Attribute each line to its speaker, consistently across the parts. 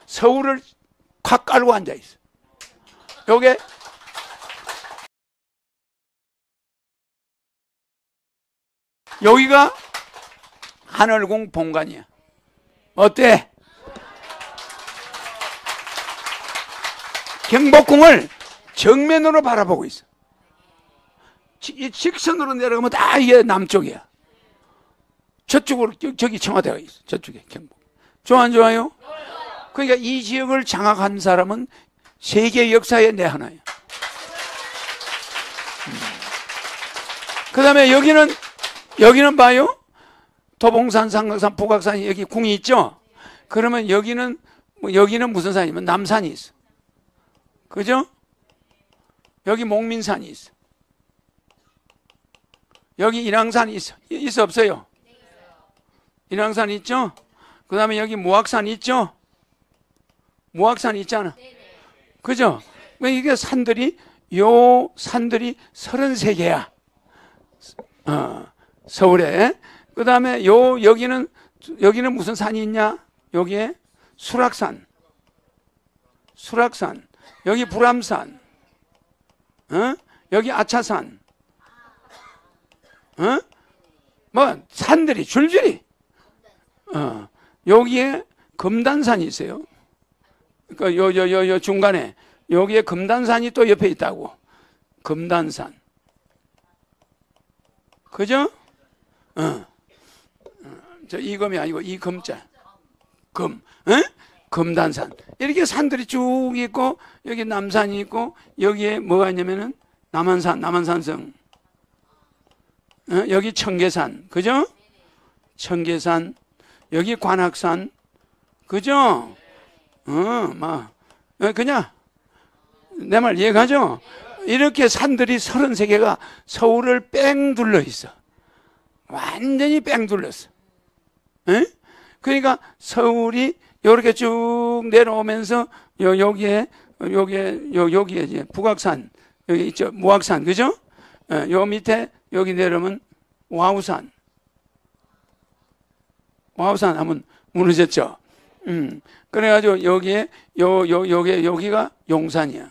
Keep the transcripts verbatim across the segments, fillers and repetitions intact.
Speaker 1: 서울을 콱 깔고 앉아있어. 요게 여기가 하늘궁 본관이야. 어때? 경복궁을 정면으로 바라보고 있어. 이 직선으로 내려가면 다 이게 남쪽이야. 저쪽으로 저기 청와대가 있어. 저쪽에 경복. 좋아 안 좋아요? 그러니까 이 지역을 장악한 사람은 세계 역사에 내 하나야. 음. 그 다음에 여기는 여기는 봐요. 도봉산, 삼각산, 북악산 여기 궁이 있죠. 그러면 여기는 뭐 여기는 무슨 산이면 남산이 있어. 그죠? 여기 목민산이 있어. 여기 인왕산이 있어. 있어 없어요? 인왕산 있죠? 그 다음에 여기 무악산 있죠? 무악산 있잖아. 그죠? 이게 산들이, 요 산들이 서른세 개야. 어, 서울에. 그 다음에 요, 여기는, 여기는 무슨 산이 있냐? 여기에 수락산. 수락산. 여기 불암산. 어? 여기 아차산. 어? 뭐, 산들이 줄줄이. 어, 여기에 금단산이 있어요. 그, 요, 요, 요, 요 중간에. 여기에 금단산이 또 옆에 있다고. 금단산. 그죠? 어. 어. 저 이금이 아니고 이금자. 금. 어? 금단산. 이렇게 산들이 쭉 있고, 여기 남산이 있고, 여기에 뭐가 있냐면은, 남한산, 남한산성. 어? 여기 청계산. 그죠? 청계산. 여기 관악산. 그죠? 어, 막. 그냥, 내 말 이해가죠? 이렇게 산들이 서른세 개가 서울을 뺑 둘러 있어. 완전히 뺑 둘렀어. 에? 그러니까 서울이 이렇게 쭉 내려오면서 요, 여기에, 여기에, 요, 여기에 이제 북악산, 여기 있죠. 무악산, 그죠? 에, 요 밑에 여기 내려오면 와우산. 와우산 하면 무너졌죠. 음. 그래가지고 여기에, 요, 요, 여기, 여기가 용산이야.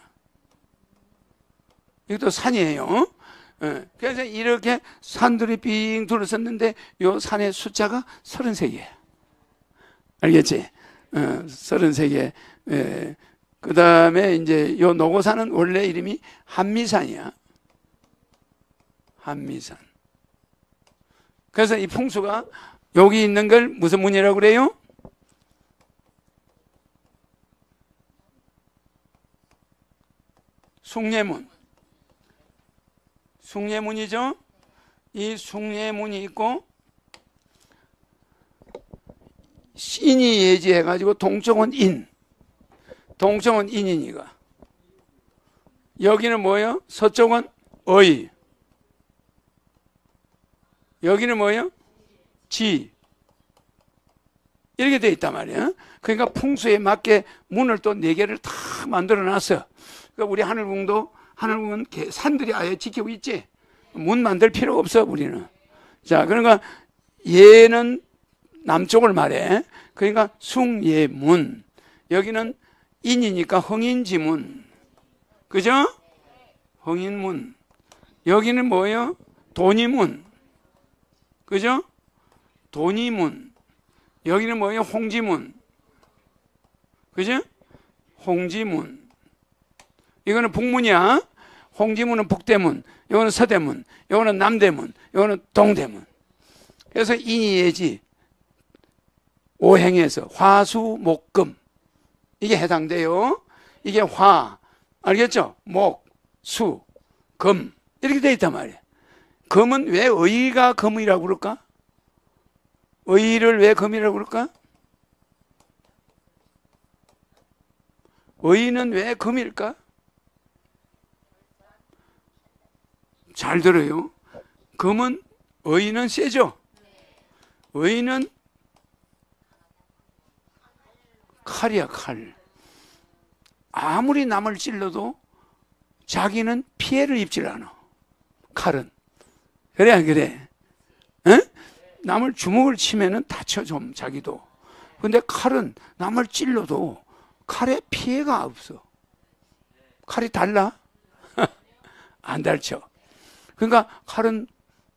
Speaker 1: 이것도 산이에요. 예. 그래서 이렇게 산들이 빙 둘러섰는데 요 산의 숫자가 서른세 개. 알겠지? 어, 서른세 개. 예. 그 다음에 이제 요 노고산은 원래 이름이 한미산이야. 한미산. 그래서 이 풍수가 여기 있는 걸 무슨 문이라고 그래요? 숭례문. 숭례문이죠. 이 숭례문이 있고 신이 예지해가지고 동쪽은 인, 동쪽은 인이니까. 여기는 뭐예요? 서쪽은 의. 여기는 뭐예요? 지. 이렇게 돼 있단 말이에요. 그러니까 풍수에 맞게 문을 또 네 개를 다 만들어 놨어. 그러니까 우리 하늘궁도, 하늘궁은 산들이 아예 지키고 있지. 문 만들 필요가 없어, 우리는. 자, 그러니까 얘는 남쪽을 말해. 그러니까 숭예문. 여기는 인이니까 흥인지문. 그죠? 흥인문. 여기는 뭐예요? 돈이문. 그죠? 돈이문. 여기는 뭐예요? 홍지문. 그죠? 홍지문. 이거는 북문이야. 홍지문은 북대문, 이거는 서대문, 이거는 남대문, 이거는 동대문. 그래서 인이예지 오행에서 화수목금 이게 해당돼요. 이게 화, 알겠죠? 목, 수, 금 이렇게 돼 있단 말이에요. 금은 왜 의가 금이라고 그럴까? 의를 왜 금이라고 그럴까? 의는 왜 금일까? 잘 들어요. 금은, 의는 세죠? 의는 칼이야, 칼. 아무리 남을 찔러도 자기는 피해를 입질 않아. 칼은. 그래, 안 그래? 에? 남을 주먹을 치면은 다쳐, 좀, 자기도. 근데 칼은 남을 찔러도 칼에 피해가 없어. 칼이 달라? 안 달죠. 그러니까 칼은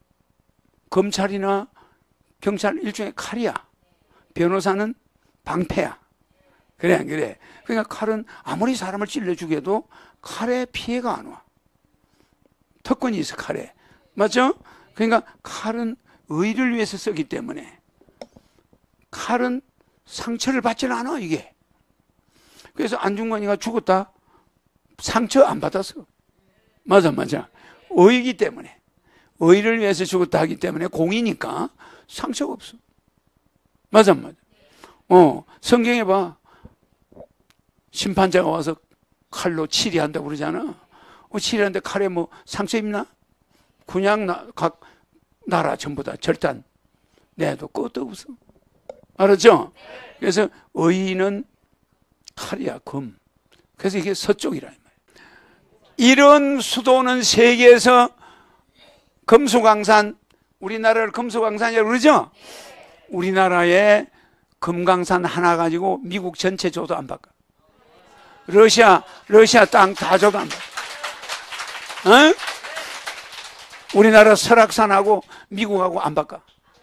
Speaker 1: 검찰이나 경찰 일종의 칼이야. 변호사는 방패야. 그래 안 그래? 그러니까 칼은 아무리 사람을 찔러 죽여도 칼에 피해가 안 와. 특권이 있어 칼에. 맞죠? 그러니까 칼은 의를 위해서 쓰기 때문에 칼은 상처를 받지는 않아 이게. 그래서 안중근이가 죽었다 상처 안 받았어. 맞아 맞아. 의이기 때문에 의를 위해서 죽었다 하기 때문에 공이니까 상처가 없어. 맞아 맞아. 어 성경에 봐. 심판자가 와서 칼로 치리한다고 그러잖아. 어, 치리하는데 칼에 뭐 상처 입나? 그냥 나, 각 나라 전부 다 절단 내도 끝도 없어. 알았죠? 그래서 의인은 칼이야 금. 그래서 이게 서쪽이라. 이런 수도는 세계에서 금수강산, 우리나라를 금수강산이라고 그러죠? 우리나라에 금강산 하나 가지고 미국 전체 줘도 안 바꿔. 러시아, 러시아 땅 다 줘도 안 바꿔. 어? 우리나라 설악산하고 미국하고 안 바꿔.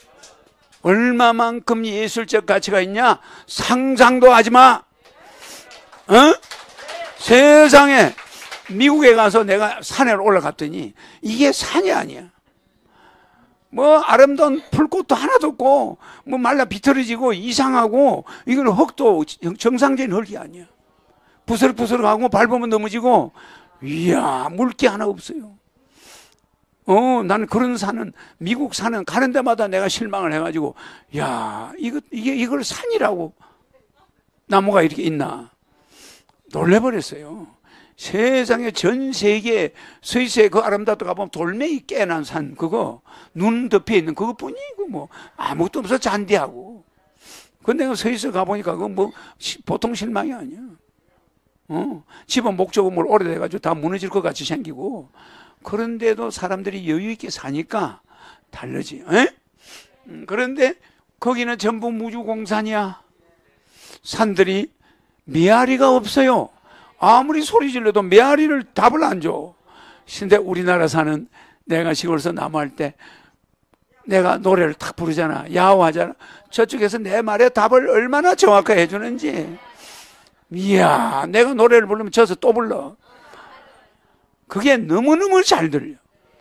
Speaker 1: 얼마만큼 예술적 가치가 있냐? 상상도 하지 마. 어? 세상에 미국에 가서 내가 산에 올라갔더니 이게 산이 아니야. 뭐 아름다운 풀꽃도 하나도 없고 뭐 말라 비틀어지고 이상하고 이건 흙도 정상적인 흙이 아니야. 부스럭부스럭하고 밟으면 넘어지고 이야 물기 하나 없어요. 어 나는 그런 산은 미국 산은 가는 데마다 내가 실망을 해가지고 야 이거 이게 이걸 산이라고 나무가 이렇게 있나 놀래버렸어요. 세상에 전 세계 스위스에 그 아름답다 가보면 돌멩이 깨난 산 그거 눈 덮여 있는 그것뿐이고 뭐 아무것도 없어 잔디하고. 근데 그 스위스 가보니까 그거 뭐 보통 실망이 아니야. 어 집은 목조금을 오래돼가지고 다 무너질 것 같이 생기고 그런데도 사람들이 여유 있게 사니까 다르지. 에? 그런데 거기는 전부 무주공산이야. 산들이 메아리가 없어요. 아무리 소리 질러도 메아리를 답을 안 줘. 근데 우리나라 사는 내가 시골에서 나무할 때 내가 노래를 탁 부르잖아. 야호하잖아. 저쪽에서 내 말에 답을 얼마나 정확하게 해주는지. 이야 내가 노래를 부르면 저서 또 불러. 그게 너무너무 잘 들려.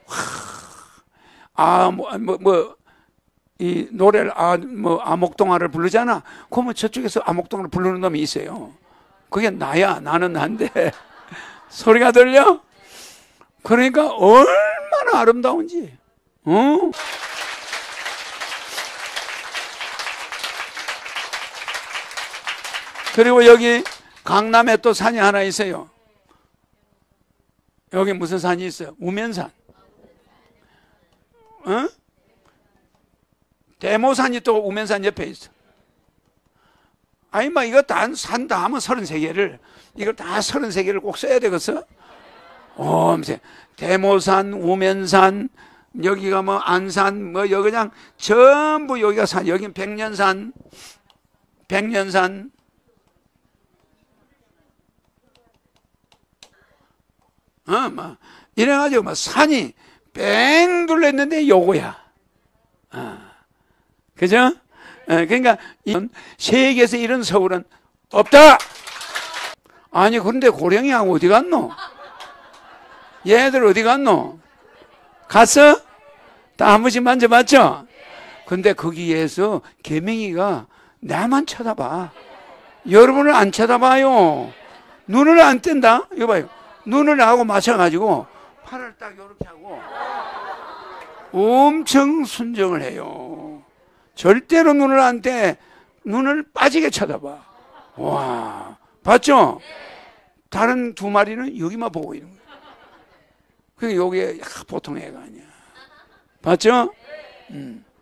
Speaker 1: 아, 뭐, 뭐, 뭐, 이 노래를, 아, 뭐, 아목동화를 부르잖아. 그러면 저쪽에서 아목동화를 부르는 놈이 있어요. 그게 나야. 나는 난데. 소리가 들려? 그러니까 얼마나 아름다운지. 어? 그리고 여기 강남에 또 산이 하나 있어요. 여기 무슨 산이 있어요? 우면산. 어? 대모산이 또 우면산 옆에 있어. 아니, 뭐, 이거 다, 산 다 하면 서른세 개를, 이걸 다 서른세 개를 꼭 써야 되겠어? 어, 대모산, 우면산, 여기가 뭐, 안산, 뭐, 여기 그냥 전부 여기가 산, 여긴 백년산, 백년산. 어, 뭐, 이래가지고, 뭐, 산이 뺑 둘렀는데 요거야. 어. 그죠? 어, 그러니까, 이런, 세계에서 이런 서울은 없다! 아니, 그런데 고령이하고 어디 갔노? 얘들 어디 갔노? 갔어? 다 한 번씩 만져봤죠? 근데 거기에서 개명이가 나만 쳐다봐. 여러분을 안 쳐다봐요. 눈을 안 뗀다? 이거 봐요. 눈을 나하고 맞춰가지고 팔을 딱 이렇게 하고 엄청 순정을 해요. 절대로 눈을 안 떼. 눈을 빠지게 쳐다봐. 와, 봤죠? 다른 두 마리는 여기만 보고 있는 거예요. 그게 여기에 보통 애가 아니야. 봤죠? 음.